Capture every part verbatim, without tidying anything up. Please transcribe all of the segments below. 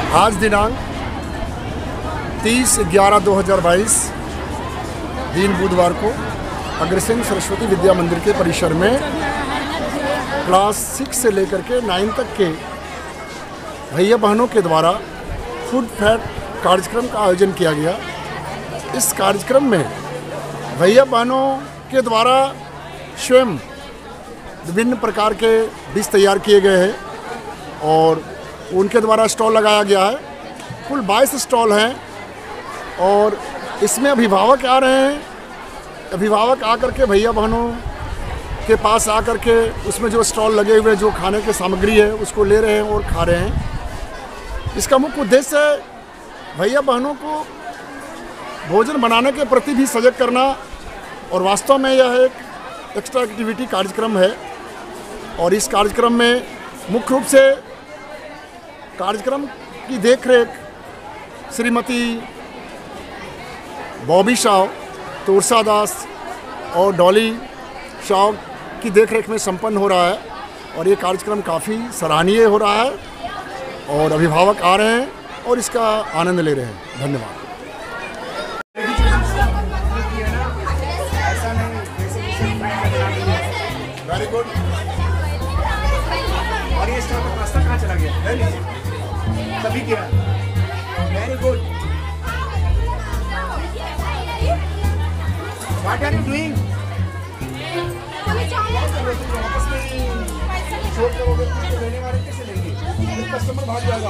आज दिनांक तीस ग्यारह दो हज़ार बाईस दिन बुधवार को अग्रसेन सरस्वती विद्या मंदिर के परिसर में क्लास सिक्स से लेकर के नाइन तक के भैया बहनों के द्वारा फूड फैट कार्यक्रम का आयोजन किया गया। इस कार्यक्रम में भैया बहनों के द्वारा स्वयं विभिन्न प्रकार के डिश तैयार किए गए हैं और उनके द्वारा स्टॉल लगाया गया है। कुल बाईस स्टॉल हैं और इसमें अभिभावक आ रहे हैं। अभिभावक आकर के भैया बहनों के पास आकर के उसमें जो स्टॉल लगे हुए जो खाने की सामग्री है उसको ले रहे हैं और खा रहे हैं। इसका मुख्य उद्देश्य है भैया बहनों को भोजन बनाने के प्रति भी सजग करना और वास्तव में यह एक एक्स्ट्रा एक्टिविटी कार्यक्रम है। और इस कार्यक्रम में मुख्य रूप से कार्यक्रम की देखरेख श्रीमती बॉबी शाह, तुरसा दास और डॉली शाह की देखरेख में संपन्न हो रहा है और ये कार्यक्रम काफ़ी सराहनीय हो रहा है और अभिभावक आ रहे हैं और इसका आनंद ले रहे हैं। धन्यवाद। Very good. और ये स्टॉल का रास्ता कहाँ चला गया? सभी किया। Very good. What are you doing? शोर करोगे तो लेने वाले कैसे लेंगे? कस्टमर भाग जाएगा।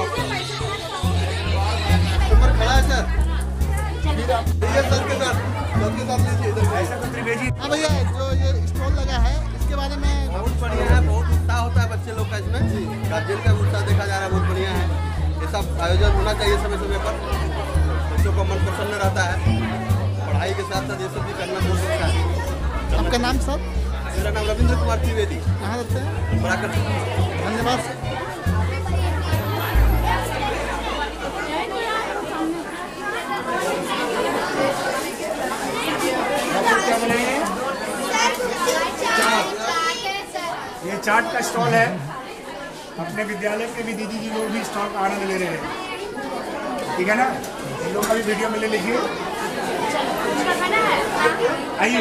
कस्टमर खड़ा है सर। फिर आप भैया सर के साथ सर के साथ लीजिए इधर। ऐसा तो त्रिवेदी। हाँ भैया, जो ये स्टॉल लगा है इसके बारे में बहुत बढ़िया है। बहुत उत्साह होता है बच्चे लोग का इसमें। गार्जियन का उत्साह देखा जा रहा है, बहुत बढ़िया है। ये सब आयोजन होना चाहिए समय समय पर। बच्चों का मन प्रसन्न रहता है। पढ़ाई के साथ साथ ये सब भी करना बहुत अच्छा है। आपका नाम सर? मेरा नाम रविंद्र कुमार त्रिवेदी। कहाँ रहते हैं? प्राकृतिक। धन्यवाद सर। ये चाट का स्टॉल है। अपने विद्यालय के भी दीदी जी लोग भी स्टॉल का आनंद ले रहे हैं। ठीक है ना? इन लोग का भी वीडियो में ले लीजिए। आइए।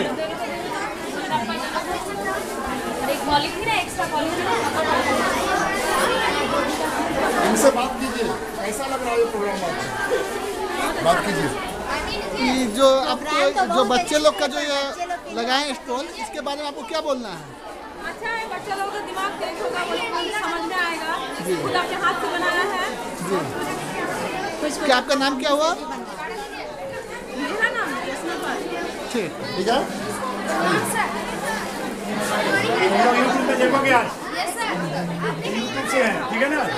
इनसे बात कीजिए, कैसा लग रहा है ये प्रोग्राम? आपको बात कीजिए कि जो आपको जो बच्चे लोग का जो ये लगाए स्टॉल, इसके बारे में आपको क्या बोलना है? अच्छा है, बच्चा लोगों का दिमाग तेज होगा, समझ में आएगा। खुद अपने हाथ से बनाया है जी। क्या आपका नाम क्या हुआ? मेरा नाम ठीक ठीक है। यूट्यूब पे देखोगे आज? यूट्यूब से है, ठीक है ना?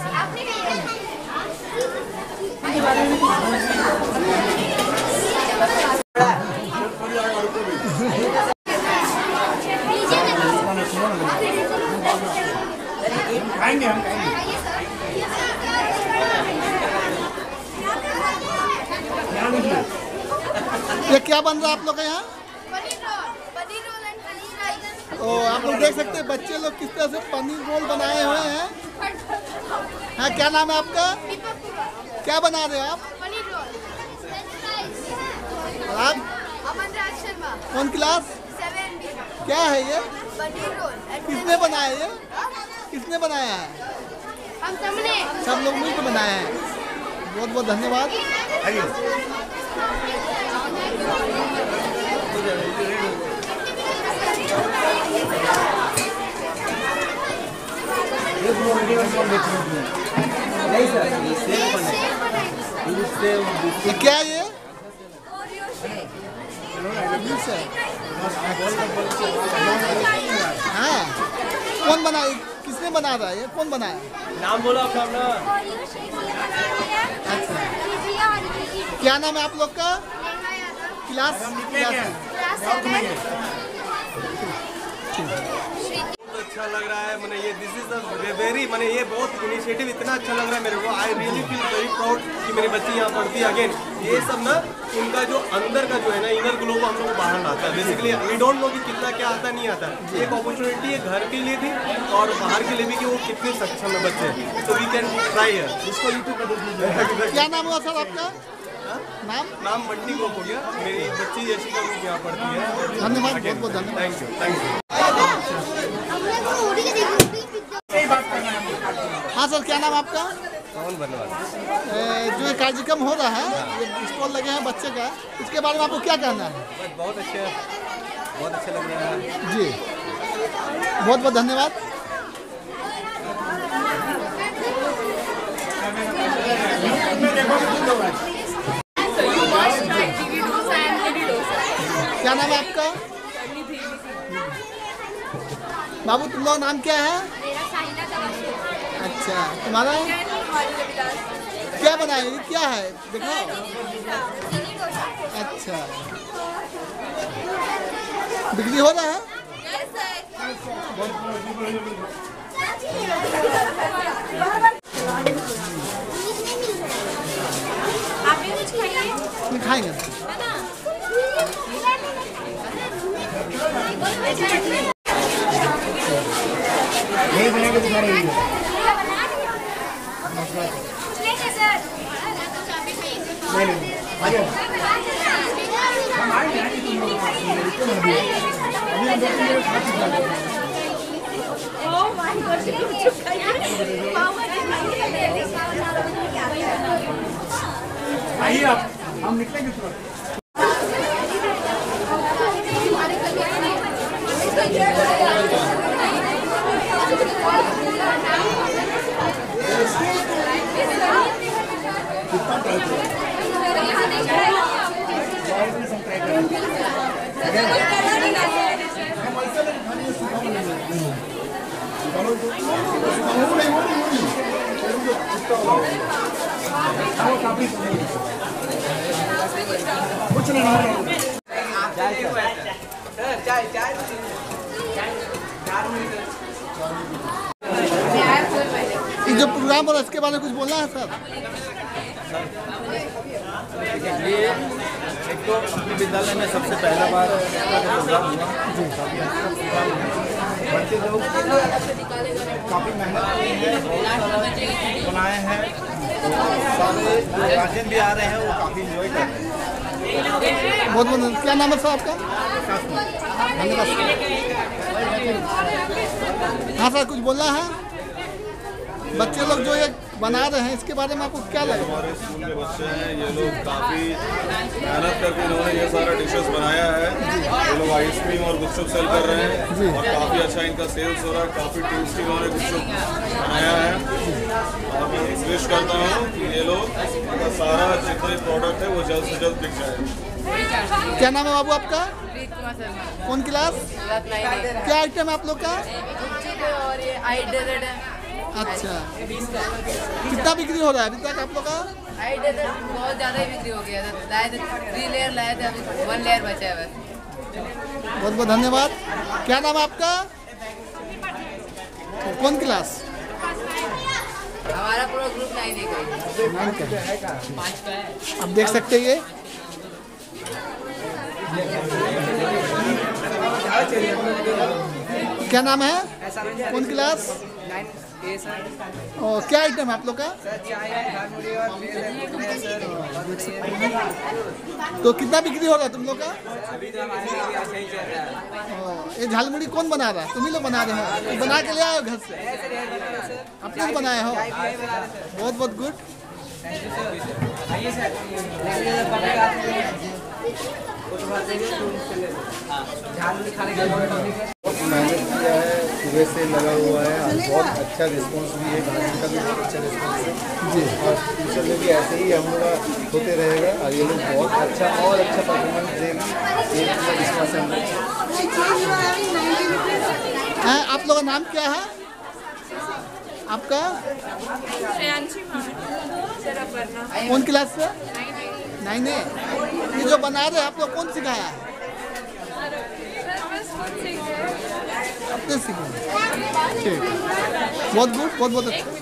खाएंगे हम ये क्या बन रहा है आप लोग का यहाँ? ओ, आप लोग देख सकते हैं बच्चे लोग किस तरह से पनीर रोल बनाए हुए हैं। हाँ, क्या नाम है आपका? क्या बना रहे हो आप? पनीर रोल। और आप? अमन राज शर्मा। कौन क्लास? Seven B. क्या है ये? पनीर रोल। किसने बनाया ये? किसने बनाया है? हम सबने। सब लोग मिलकर बनाए हैं। बहुत बहुत धन्यवाद। ये क्या है ये? हाँ, कौन बना? किसने बना रहा है ये? कौन बनाया? नाम बोलो अपना अपना। अच्छा, क्या नाम है आप लोग का? क्लास? क्लास? अच्छा लग रहा है। मैंने ये दिस इज द वेरी मैंने ये बहुत इनिशिएटिव इतना अच्छा लग रहा है मेरे को। I really feel very proud कि मेरी बच्ची यहाँ पढ़ती है। अगेन ये सब ना इनका जो अंदर का जो है ना इनर ग्लो को हम लोग को बाहर लाता है। बेसिकली वी डोंट नो कि कितना क्या आता नहीं आता। एक अपॉर्चुनिटी है घर के लिए भी और बाहर के लिए भी कि वो कितने सक्षम है बच्चे। तो वी कैन ट्राई है इसको यूट्यूब पर देख लीजिए। क्या नाम हुआ सर आपका? नाम नाम मंडी ग्रुप हो गया। मेरी बच्ची यशिका ग्रुप यहाँ पढ़ती है। धन्यवाद, बहुत बहुत धन्यवाद। Thank you thank you. हाँ सर, क्या नाम आपका? कौन बनवाल? ए, जो ये कार्यक्रम हो रहा है, ये स्टॉल लगे हैं बच्चे का, इसके बारे में आपको क्या कहना है? बहुत अच्छे बहुत अच्छे लग रहा है जी, बहुत बहुत धन्यवाद। क्या नाम है आपका? बाबू, तुम लोग नाम क्या है? मेरा साहिना तवाशी। अच्छा, तुम्हारा क्या बनाए? ये क्या है दिखाओ। चीनी डोसा। अच्छा, बिक्री हो रहा है? यस आप भी कुछ खाइए नहीं खाएंगे। है ना। नहीं बना के दिखा रही है। नहीं नहीं आ जाओ। हम आएंगे आएंगे तुम लोग अभी हम दो तीन मिनट खा चुका है। आइए आप, हम निकलेंगे तुरंत। कुछ नहीं ये जो प्रोग्राम हो रहा है इसके बारे में कुछ बोलना है सर? ये एक तो अपने विद्यालय में सबसे पहला बार प्रोग्राम हुआ। बच्चे लोग काफ़ी मेहनत की है, बहुत बनाए हैं। सारे गार्जियन भी आ रहे हैं, वो काफ़ी इंजॉय कर रहे हैं। बहुत बहुत। क्या नाम है सर आपका? धन्यवाद। हाँ सर, कुछ बोलना है? बच्चे लोग जो ये बना रहे हैं इसके बारे में आपको क्या लगा? हमारे स्कूल के बच्चे हैं, ये लोग काफ़ी मेहनत करके इन्होंने ये सारा डिशेस बनाया है। ये लोग आइसक्रीम और गुपचुप सेल कर रहे हैं और काफ़ी अच्छा इनका सेल्स हो रहा है। काफ़ी टेस्टी इन्होंने गुपचुप बनाया है और मैं विश करता हूँ कि ये लोग का सारा जितने प्रोडक्ट है वो जल्द से जल्द बिक जाए। क्या नाम है बाबू आपका? कौन क्लास? क्या आइटम है आप लोग का? और ये आई डेजर्ट है। अच्छा, कितना बिक्री हो रहा है अभी तक आप लोग का? आई डेजर्ट बहुत ज़्यादा ही बिक्री हो गया था। लाए थे थ्री लेयर लाए थे, अभी वन लेयर बचा है बस। बहुत बहुत धन्यवाद। क्या नाम है आपका? कौन क्लास? हमारा पूरा ग्रुप नहीं देखा। आप देख सकते हैं ये क्या नाम है? कौन क्लास? और क्या आइटम है आप लोग का? तो कितना बिक्री हो रहा है तुम लोग का? ये झालमुड़ी कौन बना रहा है? तुम ही लोग बना रहे हो? बना के ले आए हो घर से? अपने से बनाए हो? बहुत बहुत गुड। मेहनत किया है, सुबह से लगा हुआ है और बहुत अच्छा रिस्पांस भी है। गार्जियन का भी बहुत अच्छा रिस्पांस है जी। और फ्यूचर में भी ऐसे ही हम लोग का होते रहेगा और ये लोग बहुत अच्छा और अच्छा परफॉर्मेंस देंगे। ये विश्वास है हम लोग। आप लोगों का नाम क्या है? आपका? कौन क्लास से? नहीं नहीं, ये जो बना रहे आप लोग कौन सिखाया है? अपने सीखे। ठीक, बहुत गुड, बहुत बहुत अच्छा।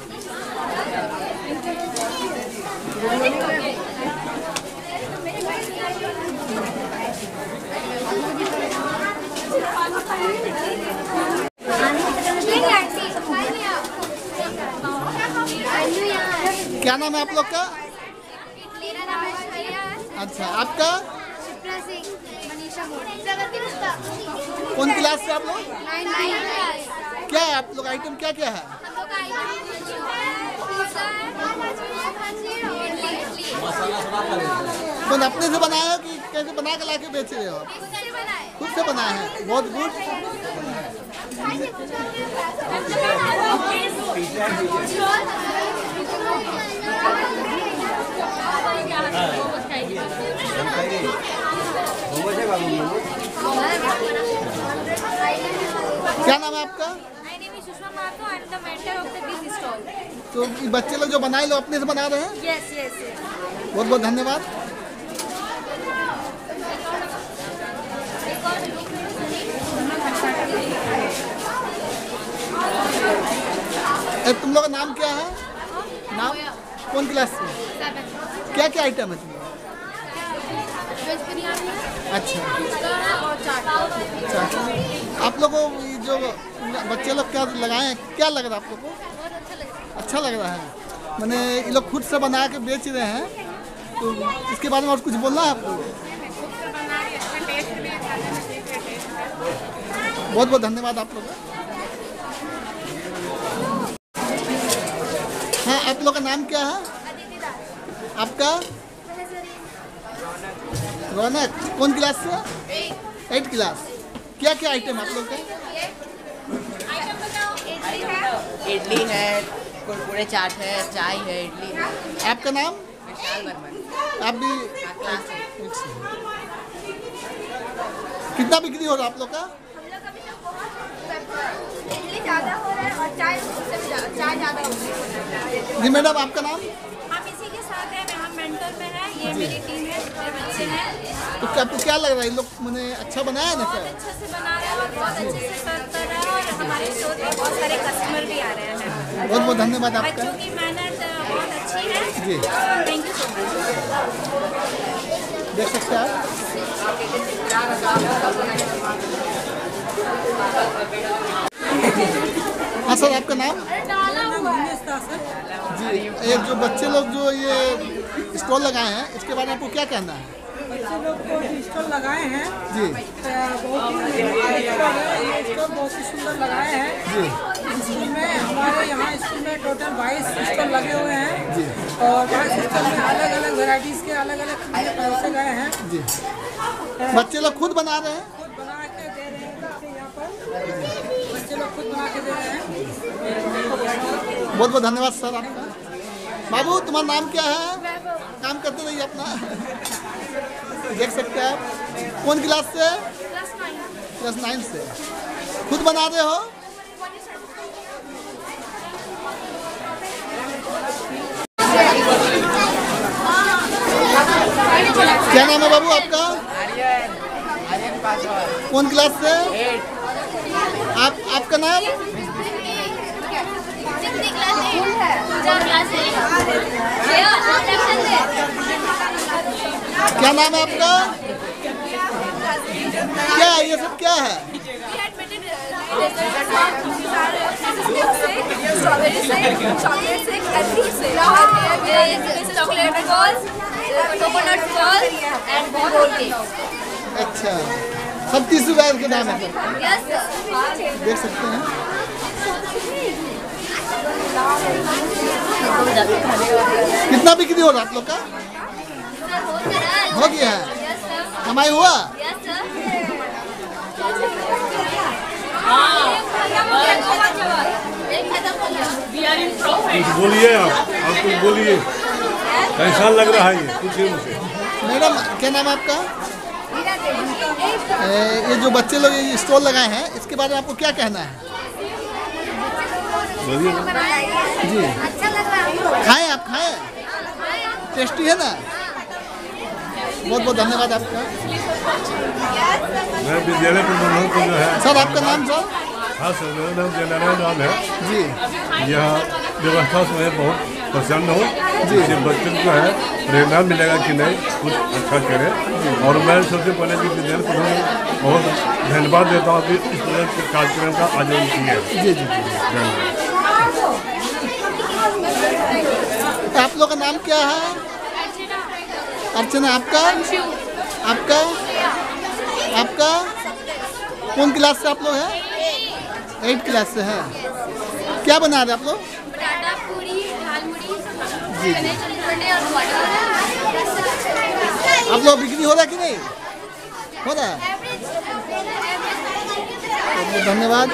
क्या नाम है आप लोग का? मेरा नाम ऐश्वर्या है। अच्छा, आपका? शिप्रा सिंह, मनीषा मोदी। कौन क्लास से आप लोग? Nine class. क्या है आप लोग आइटम क्या क्या है? हम लोग का आइटम पिज़्ज़ा है, इडली। कौन अपने से बनाया हो कि कैसे बना के ला के बेच रहे हो? खुद से बनाए। खुद से बनाया है, बहुत गुड। क्या नाम है आपका? My name is Sushma Mato. I am the mentor of the Big Stall. तो ये बच्चे लोग जो बनाए लो अपने से बना रहे हैं? Yes, yes, yes. बहुत बहुत धन्यवाद। ए, तुम लोग का नाम क्या है? नाम कौन क्लास से? क्या क्या आइटम है तुम लोग? वेज बिरयानी है, अच्छा और चाट। अच्छा, आप लोग को ये जो बच्चे लोग क्या लगाए हैं, क्या लग रहा है आप लोग को? बहुत अच्छा लगा। अच्छा लग रहा है। मैंने ये लोग खुद से बना के बेच रहे हैं, तो इसके बारे में और कुछ बोलना है आपको? बहुत बहुत धन्यवाद आप लोग का। हाँ, आप लोग का नाम क्या है? आपका? रौनक, कौन क्लास से? Eight class. क्या क्या आइटम आप लोग का? इडली है, कुरकुरे चाट है, चाय है, इडली है। आपका नाम? विशाल वर्मन। आप भी? क्लास है। कितना बिक्री हो रहा है आप लोग का? हम लोग अभी तक बहुत इडली ज़्यादा हो रहा है और चाय उससे भी ज़्यादा चाय ज़्यादा हो रही है। जी मैडम, आपका नाम? हम इसी के साथ हैं, हम मेंटर में हैं, ये मेरी टीम है, मेरे बच्चे हैं। तो क्या आपको क्या लग रहा है, ये लोग मैंने अच्छा बनाया है ना बहुत सर? अच्छे से बना रहे हैं और बहुत अच्छे से सर्व कर रहे हैं और हमारे स्टोर पे बहुत सारे कस्टमर भी आ रहे हैं। बहुत बहुत धन्यवाद आपका। बच्चों की मेहनत बहुत अच्छी है। जी। Thank you so much. देख सकते हैं आप। हाँ सर, आपका नाम? जी, ये जो बच्चे लोग जो ये स्टॉल लगाए हैं, इसके बारे में आपको क्या कहना है? बच्चे लोग को स्टॉल लगाए हैं जी बहुत ही ये स्टॉल बहुत ही सुंदर लगाए हैं जी स्कूल में। हमारे यहाँ स्कूल में टोटल बाईस स्टॉल लगे हुए हैं जी और बाईस स्टॉल में अलग अलग वेराइटीज़ के अलग अलग चीज़ें परोसे गए हैं। जी, बच्चे लोग खुद बना रहे हैं? खुद बना के दे रहे हैं बच्चे यहाँ पर, बच्चे लोग खुद बना के दे रहे हैं। बहुत बहुत धन्यवाद सर आपका। बाबू, तुम्हारा नाम क्या है? काम करते रहिए अपना। देख सकते हैं आप। कौन क्लास से? क्लास नाइन से। खुद बना रहे हो? क्या नाम है बाबू आपका? कौन क्लास से? आप आपका नाम? क्या नाम है आपका? क्या है ये सब, क्या है? अच्छा, सब तीस रुपए के दाम है। देख सकते हैं। कितना बिक्री हो रहा है आप लोग का? हो गया है, कमाई हुआ? कुछ बोलिए आप आप कुछ बोलिए, कैसा लग रहा है ये, पूछिए मुझे। मैडम, क्या नाम है आपका? ए, ये जो बच्चे लोग ये स्टॉल लगाए हैं, इसके बारे में आपको क्या कहना है? जी, अच्छा लग रहा है। खाएं आप, खाएं, टेस्टी है ना? बहुत बहुत धन्यवाद आपका। मैं विद्यालय प्रबंधन को जो है। सर, आपका नाम सर? खास नारायण नाम है जी। यह व्यवस्था से मैं बहुत प्रसन्न हूँ। जिससे बच्चों को है प्रेरणा मिलेगा कि नहीं कुछ अच्छा करें। और मैं सबसे पहले भी विद्यालय को बहुत धन्यवाद देता हूँ कि इस तरह के कार्यक्रम का आयोजन किया है। जी जी जी। आप लोग का नाम क्या है? अर्चना। आपका आपका आपका कौन क्लास से आप लोग हैं? एट क्लास से है। क्या बना रहे आप लोग? बटाटा पूरी दाल मुड़ी जी चने छोले और वाटर। आप लोग बिक्री हो रहा है कि नहीं हो रहा है? तो धन्यवाद।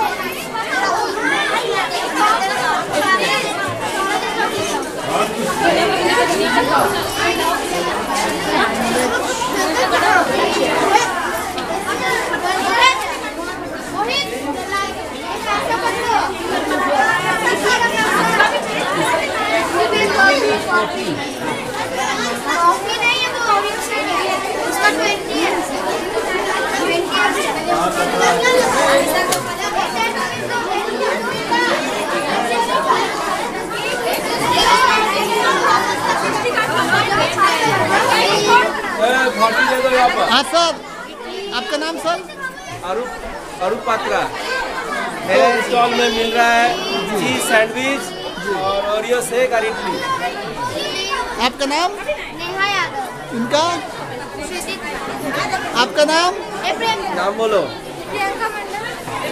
कॉफी नहीं है वो उसका ट्वेंटी है हाँ सर, आपका नाम सर? अरूप अरूप पात्रा। मेरे स्टॉल में मिल रहा है चीज सैंडविच और ओरियो शेक और इडली। आपका नाम? नेहा यादव। इनका? आपका नाम? नाम बोलो। प्रियंका मंडल।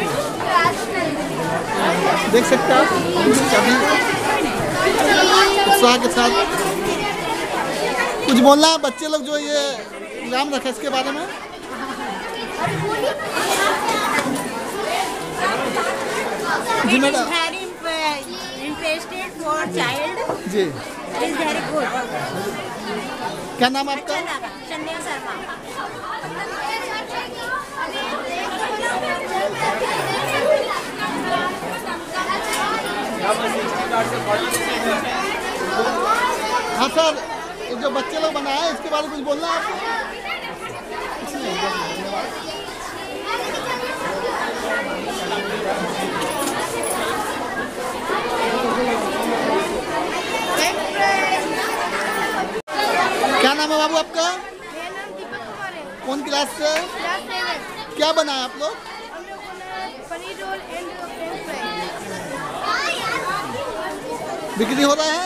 देख सकते हैं आप सभी उत्साह के साथ कुछ बोलना है बच्चे लोग जो ये प्रोग्राम रखे इसके बारे में। जी मैडम। इंटरेस्टेड फॉर चाइल्ड जी। Is very good. क्या नाम है आपका? चंदेल शर्मा। हाँ सर, ये जो बच्चे लोग बनाए हैं इसके बारे में कुछ बोलना है आपको? क्या नाम है बाबू आपका? मेरा नाम दीपक कुमार है। कौन क्लास से? Class seven. क्या बनाए आप लोग? हम लोगों ने paneer roll and french fry. बिक्री हो रहा है?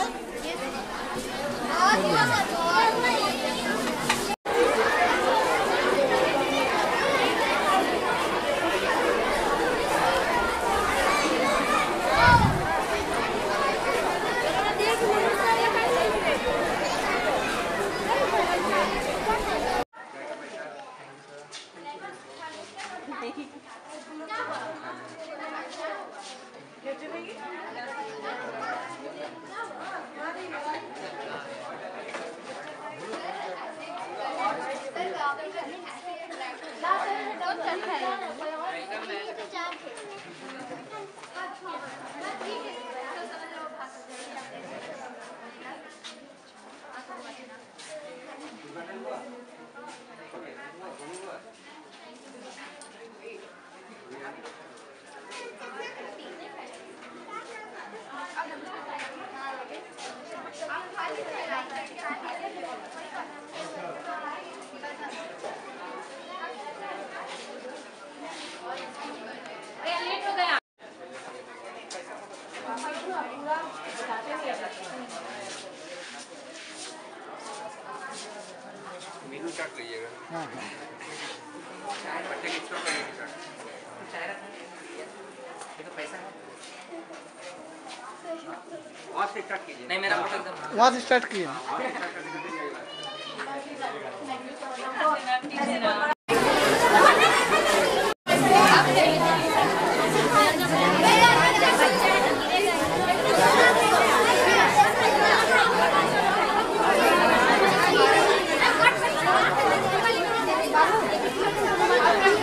नहीं मेरा एकदम वहाँ से स्टार्ट किए।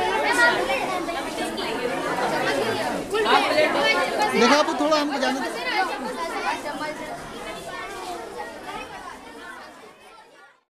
देखा आप थोड़ा हमको जाने